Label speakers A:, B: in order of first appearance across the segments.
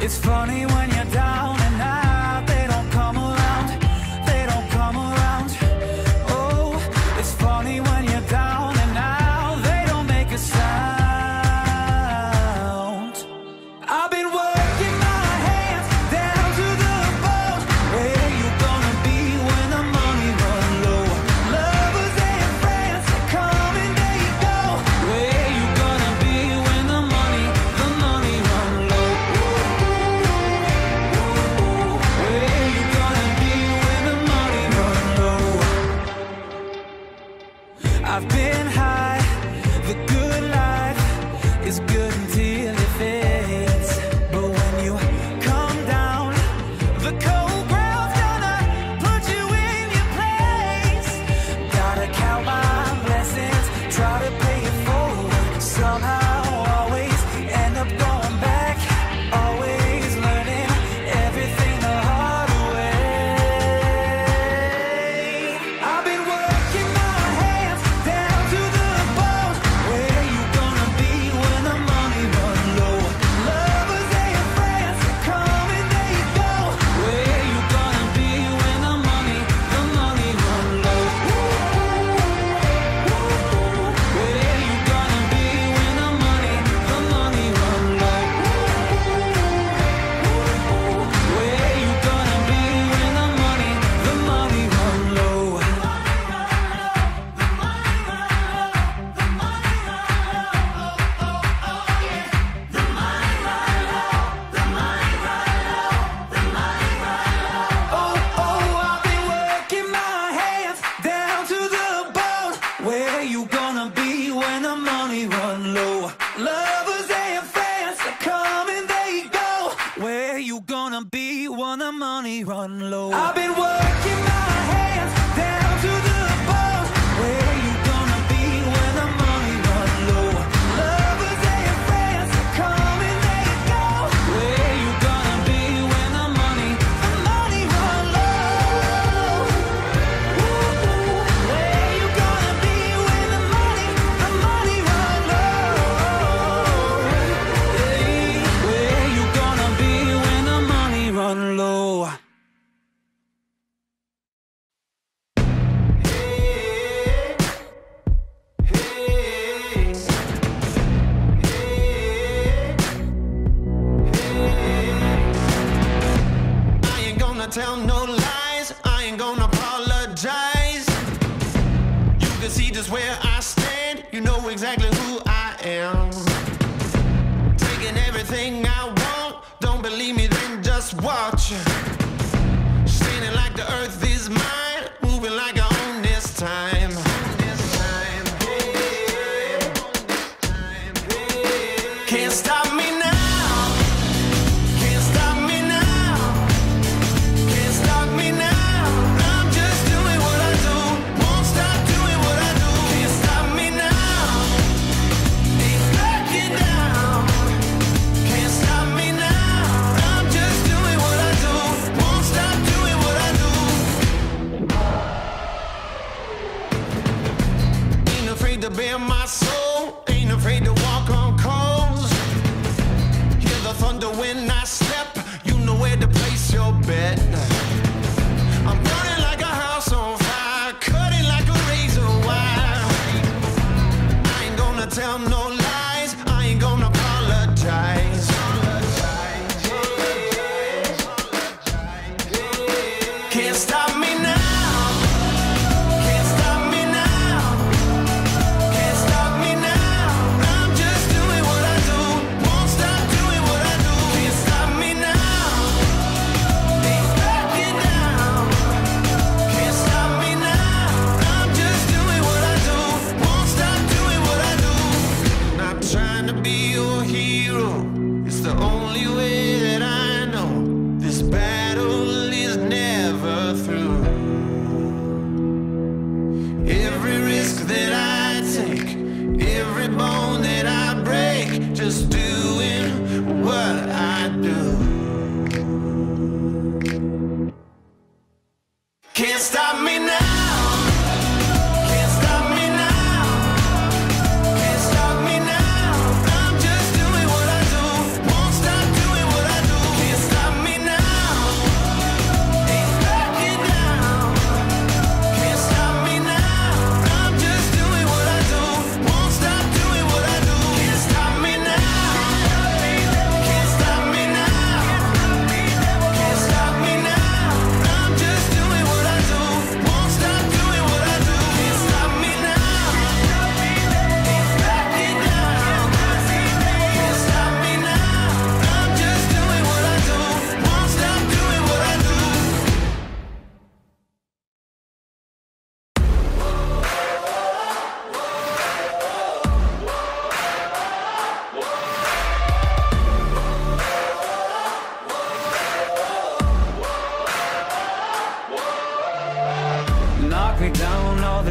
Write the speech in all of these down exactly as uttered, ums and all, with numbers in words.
A: It's funny when you're down and out, they don't come around, they don't come around. Oh, it's funny when you're down and out, they don't make a sound. I've been working my hands down to the bone. Where you gonna be when the money run low? Lovers and friends come and they go. Where you gonna be when the money, the money run low? Where you gonna be when the money run low? I've been high, the good life is good until it fades. But when you come down, the cold ground's gonna put you in your place. Gotta count my blessings, try to pay it forward. Somehow always end up going back, always learning everything the hard way. I've been working my hands down to the bone. Where you gonna be when the money run low? Lovers and friends come and they go. Where you gonna be when the money, the money run low? Where you gonna be when the money, the money run low? Where you gonna be when the money, the money run low? Oh, oh, I've been working my hands down to the bone. Where you gonna be when the money run low? Lovers and friends come and they go. Where you gonna be when the money run low? I've been working my hands down to the bone. Where you gonna be when the money run low? Lovers and friends come and they go. Where you gonna be when the money, the money run low? Where you gonna be when the money, the money run low? Where you gonna be when the money run low?
B: I ain't gonna tell no lies, I ain't gonna apologize. You can see just where I stand, you know exactly who I am. Taking everything I want, don't believe me, then just watch. Standing like the earth is mine, moving like I own this time. Can't stop me now, can't stop me now, can't stop me now. I'm just doing what I do, won't stop doing what I do. Can't stop me now, ain't backing down. Can't stop me now, I'm just doing what I do, won't stop doing what I do. Ain't afraid to bare my soul, ain't afraid to walk on coals. Hear the thunder when I step, you know where to place your bet. I'm burning like a house on fire, cutting like a razor wire. I ain't gonna tell no lies, I ain't gonna apologize. Can't stop me now, can't stop me now, can't stop me now. I'm just doing what I do, won't stop doing what I do. Can't stop me now, ain't back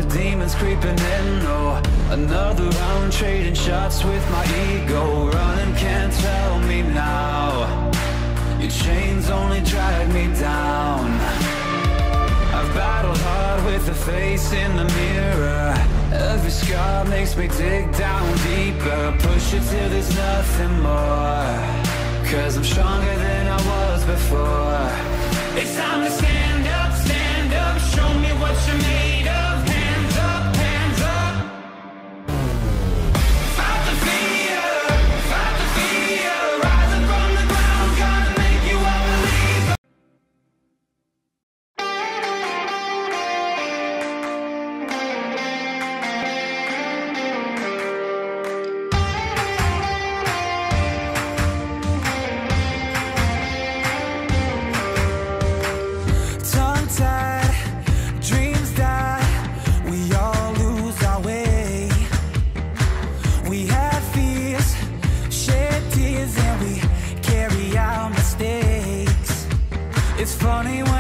A: the demons creeping in. Oh, another round trading shots with my ego. Running can't tell me now. Your chains only drag me down. I've battled hard with the face in the mirror. Every scar makes me dig down deeper. Push it till there's nothing more, 'cause I'm stronger than I was before. It's time to stand up, stand up. Show me what you're made of. Hands up, hands up. Fight the fear, fight the fear. Rising from the ground, gonna make you a believer. Tongue-tied, dreams die, we all lose our way. We have fears, shed tears, and we carry our mistakes. It's funny when